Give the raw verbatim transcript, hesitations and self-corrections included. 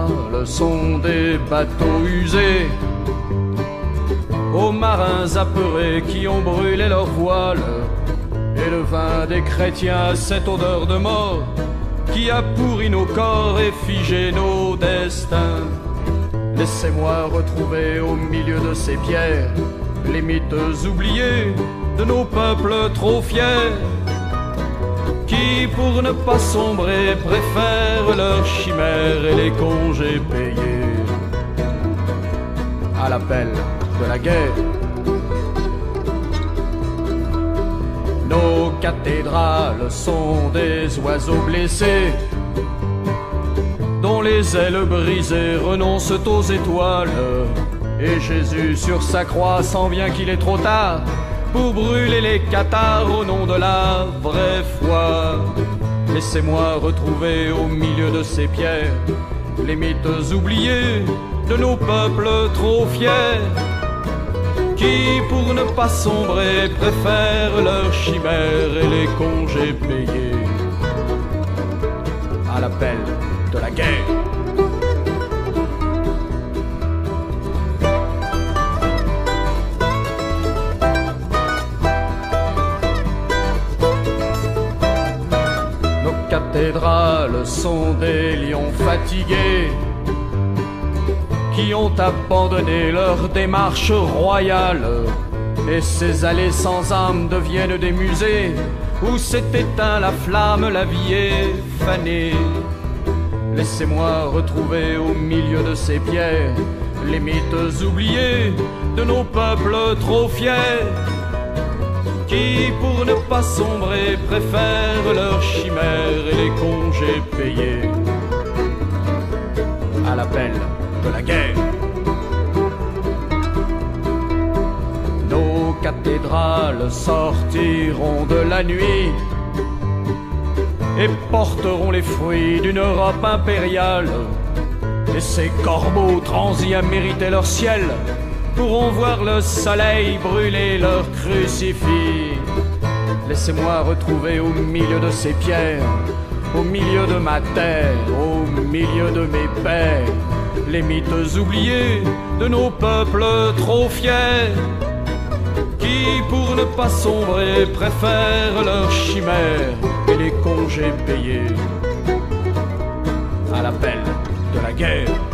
le son des bateaux usés, aux marins apeurés qui ont brûlé leurs voiles, et le vin des chrétiens, cette odeur de mort qui a pourri nos corps et figé nos destins. Laissez-moi retrouver au milieu de ces pierres les mythes oubliés de nos peuples trop fiers, qui pour ne pas sombrer préfèrent leurs chimères et les congés payés. À l'appel de la guerre, nos cathédrales sont des oiseaux blessés, dont les ailes brisées renoncent aux étoiles. Et Jésus sur sa croix s'en vient qu'il est trop tard pour brûler les cathares au nom de la vraie foi. Laissez-moi retrouver au milieu de ces pierres les mythes oubliés de nos peuples trop fiers, qui pour ne pas sombrer préfèrent leurs chimères et les congés payés. À l'appel de la guerre, nos cathédrales sont des lions fatigués qui ont abandonné leur démarche royale, et ces allées sans âme deviennent des musées où s'est éteint la flamme, la vie est fanée. Laissez-moi retrouver au milieu de ces pierres les mythes oubliés de nos peuples trop fiers, qui pour ne pas sombrer préfèrent leurs chimères et les congés payés. À l'appel de la guerre, nos cathédrales sortiront de la nuit et porteront les fruits d'une Europe impériale, et ces corbeaux transis à mériter leur ciel pourront voir le soleil brûler leur crucifix. Laissez-moi retrouver au milieu de ces pierres, au milieu de ma terre, au milieu de mes pères, les mythes oubliés de nos peuples trop fiers, qui pour ne pas sombrer préfèrent leurs chimères et les congés payés. À l'appel de la guerre,